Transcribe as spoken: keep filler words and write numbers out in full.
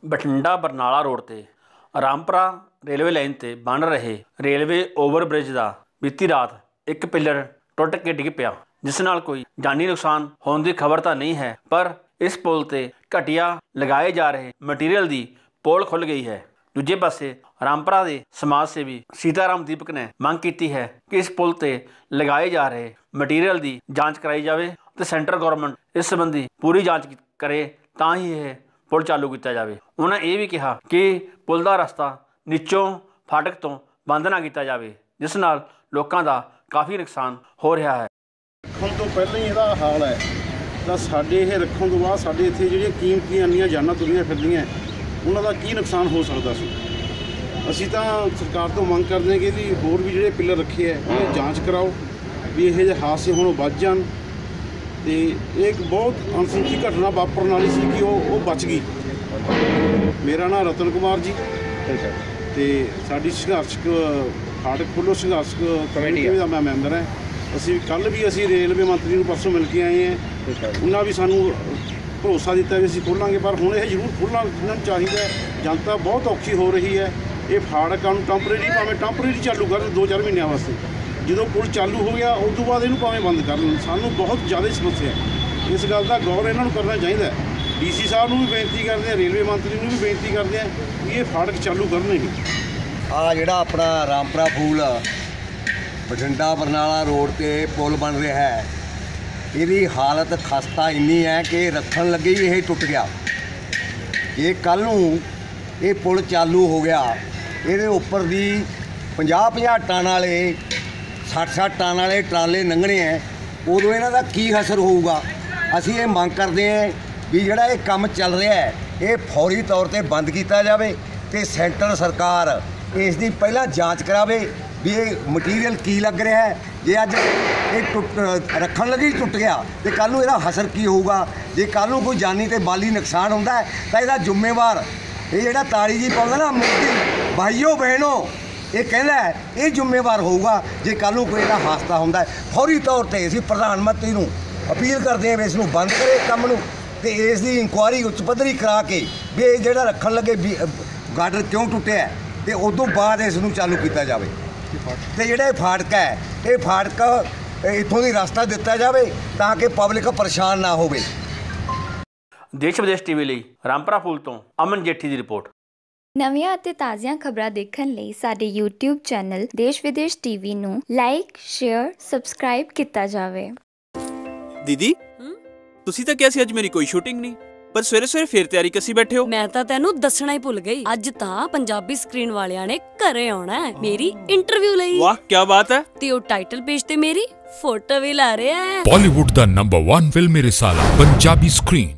Bathinda Barnala road ਤੇ Rampura railway line ते बन रहे रेलवे ओवरब्रिज का बीती रात एक पिलर टुट के डिग पिया, जिस नाल कोई जानी नुकसान होने की खबर तो नहीं है, पर इस पुल ते घटिया लगाए जा रहे मटीरियल की पोल खुल गई है। दूजे पासे रामपुरा के समाज सेवी सीताराम दीपक ने मांग की है कि इस पुल ते लगाए जा रहे मटीरियल की जांच कराई जाए तो सेंटर गौरमेंट इस संबंधी पूरी जांच करे तां ही यह पुल चालू किया जाए। उन्होंने ये भी कहा कि पुल का रस्ता नीचों फाटक तो बंद ना किया जाए, जिस नाल लोगों का काफ़ी नुकसान हो रहा है। रखण तो पहले ही यह हाल है तो साडे ये रखण तो बाद साडे इत्थे जिहड़ियां कीमती अन्नियां जानां तुरियां फिरदियां उन्हां दा की नुकसान हो सकदा सी। असीं तां सरकार तो मंग करदे हां कि इहदी होर भी जिहड़े पिलर रखे है उन्हें जांच कराओ भी इहो जिहे हादसे हुण बच जाण ते एक बहुत अनसुखी घटना वापरन वाली सी कि वो बच गई। मेरा नाम रतन कुमार जी ਤੇ ਸਾਡੀ ਸੰਘਰਸ਼ ਫਾਟਕ ਖੁੱਲ੍ਹੋ ਸੰਘਰਸ਼ ਕਮੇਟੀ ਦਾ ਮੈਂ ਮੈਂਬਰ ਹਾਂ। ਅਸੀਂ ਕੱਲ੍ਹ ਵੀ ਅਸੀਂ ਰੇਲਵੇ ਮੰਤਰੀ ਨੂੰ ਪਰਸੋਂ ਮਿਲ ਕੇ ਆਏ ਹਾਂ, ਉਹਨਾਂ ਵੀ ਸਾਨੂੰ ਭਰੋਸਾ ਦਿੱਤਾ ਵੀ ਅਸੀਂ ਖੋਲ੍ਹਾਂਗੇ, ਪਰ ਹੁਣ ਇਹ ਜ਼ਰੂਰ ਖੋਲ੍ਹਣਾ ਚਾਹੀਦਾ। ਜਨਤਾ ਬਹੁਤ ਔਖੀ ਹੋ ਰਹੀ ਹੈ। ਇਹ ਫਾਟਕਾਂ ਨੂੰ ਟੈਂਪਰੇਰੀ ਭਾਵੇਂ ਟੈਂਪਰੇਰੀ ਚਾਲੂ ਕਰਨ ਦੋ ਚਾਰ ਮਹੀਨਿਆਂ ਵਾਸਤੇ, ਜਦੋਂ ਪੁਲ ਚਾਲੂ ਹੋ ਗਿਆ ਉਸ ਤੋਂ ਬਾਅਦ ਇਹਨੂੰ ਭਾਵੇਂ ਬੰਦ ਕਰ ਲੈਣ। ਸਾਨੂੰ ਬਹੁਤ ਜ਼ਿਆਦਾ ਸਮੱਸਿਆ ਹੈ, ਇਸ ਗੱਲ ਦਾ ਗੌਰ ਇਹਨਾਂ ਨੂੰ ਕਰਨਾ ਚਾਹੀਦਾ। डी सी साहब ਨੂੰ भी बेनती करते हैं, रेलवे मंत्री ਨੂੰ भी बेनती करते हैं कि ये फाटक चालू करने ही। आ जिहड़ा अपना रामपुरा पुल बठिंडा बरनाला रोड ते पुल बन रहा है, इसकी हालत खस्ता इन्नी है कि रखन लगे ही ये टुट गया। ये कल नूं ये पुल चालू हो गया, ये उपर दी पचास पचास टन वाले सठ सठ टन वाले ट्राले लंघने हैं, उदों इन्हां दा की असर होऊगा। असीं ये मंग करते हैं भी ਜਿਹੜਾ ਇਹ ਕੰਮ ਚੱਲ ਰਿਹਾ ਹੈ ਇਹ ਫੌਰੀ ਤੌਰ ਤੇ ਬੰਦ ਕੀਤਾ ਜਾਵੇ ਤੇ ਸੈਂਟਰ ਸਰਕਾਰ ਇਸ ਦੀ ਪਹਿਲਾਂ ਜਾਂਚ ਕਰਾਵੇ ਵੀ ਇਹ ਮਟੀਰੀਅਲ ਕੀ ਲੱਗ ਰਿਹਾ ਹੈ। ਜੇ ਅੱਜ ਇਹ ਟੁੱਟ ਰੱਖਣ ਲੱਗੀ ਟੁੱਟ ਗਿਆ ਤੇ ਕੱਲ੍ਹ ਨੂੰ ਇਹਦਾ ਅਸਰ ਕੀ ਹੋਊਗਾ। ਜੇ ਕੱਲ੍ਹ ਨੂੰ ਕੋਈ ਜਾਨੀ ਤੇ ਮਾਲੀ ਨੁਕਸਾਨ ਹੁੰਦਾ ਤਾਂ ਇਹਦਾ ਜ਼ਿੰਮੇਵਾਰ ਇਹ ਜਿਹੜਾ ਤਾੜੀ ਜੀ ਪਾਉਂਦਾ ਨਾ ਮੋਦੀ ਭਾਈਓ ਬਹਿਣੋ, ਇਹ ਕਹਿੰਦਾ ਇਹ ਜ਼ਿੰਮੇਵਾਰ ਹੋਊਗਾ ਜੇ ਕੱਲ੍ਹ ਨੂੰ ਕੋਈ ਇਹਦਾ ਹਾਦਸਾ ਹੁੰਦਾ। ਫੌਰੀ ਤੌਰ ਤੇ ਅਸੀਂ ਪ੍ਰਧਾਨ ਮੰਤਰੀ ਨੂੰ ਅਪੀਲ ਕਰਦੇ ਹਾਂ ਵੀ ਇਸ ਨੂੰ ਬੰਦ ਕਰੇ ਕੰਮ ਨੂੰ ਤੇ ਇਸ ਦੀ ਇਨਕੁਆਇਰੀ ਉੱਚ ਪੱਧਰੀ ਕਰਾ ਕੇ ਵੀ ਇਹ ਜਿਹੜਾ ਰੱਖਣ ਲੱਗੇ ਗਾਰਡਰ ਕਿਉਂ ਟੁੱਟਿਆ ਤੇ ਉਸ ਤੋਂ ਬਾਅਦ ਇਸ ਨੂੰ ਚਾਲੂ ਕੀਤਾ ਜਾਵੇ ਤੇ ਜਿਹੜਾ ਇਹ ਫਾਟਕ ਹੈ ਇਹ ਫਾਟਕ ਇੱਥੋਂ ਦੀ ਰਸਤਾ ਦਿੱਤਾ ਜਾਵੇ ਤਾਂ ਕਿ ਪਬਲਿਕ ਪਰੇਸ਼ਾਨ ਨਾ ਹੋਵੇ। ਦੇਸ਼ ਵਿਦੇਸ਼ ਟੀਵੀ ਲਈ ਰਾਮਪੁਰਾ ਪੁਲ ਤੋਂ ਅਮਨ ਜੇਠੀ ਦੀ ਰਿਪੋਰਟ। ਨਵੀਆਂ ਅਤੇ ਤਾਜ਼ੀਆਂ ਖਬਰਾਂ ਦੇਖਣ ਲਈ ਸਾਡੇ YouTube ਚੈਨਲ ਦੇਸ਼ ਵਿਦੇਸ਼ ਟੀਵੀ ਨੂੰ ਲਾਈਕ, ਸ਼ੇਅਰ, ਸਬਸਕ੍ਰਾਈਬ ਕੀਤਾ ਜਾਵੇ। ਦੀਦੀ ਤੁਸੀਂ ਤਾਂ ਕਿਹਾ ਸੀ ਅੱਜ ਮੇਰੀ ਕੋਈ ਸ਼ੂਟਿੰਗ ਨਹੀਂ, ਪਰ ਸਵੇਰੇ ਸਵੇਰੇ ਫੇਰ ਤਿਆਰੀ ਕੱਸੀ ਬੈਠੇ ਹੋ। ਮੈਂ ਤਾਂ ਤੈਨੂੰ ਦੱਸਣਾ ਹੀ ਭੁੱਲ ਗਈ, ਅੱਜ ਤਾਂ ਪੰਜਾਬੀ ਸਕਰੀਨ ਵਾਲਿਆਂ ਨੇ ਘਰੇ ਆਉਣਾ ਹੈ ਮੇਰੀ ਇੰਟਰਵਿਊ ਲਈ। ਵਾਹ ਕੀ ਬਾਤ ਹੈ। ਤੇ ਉਹ ਟਾਈਟਲ ਪੇਜ ਤੇ ਮੇਰੀ ਫੋਟੋ ਵੀ ਲਾ ਰਿਹਾ ਹੈ। ਬਾਲੀਵੁੱਡ ਦਾ ਨੰਬਰ वन फिल्मी रिसाला पंजाबी स्क्रीन।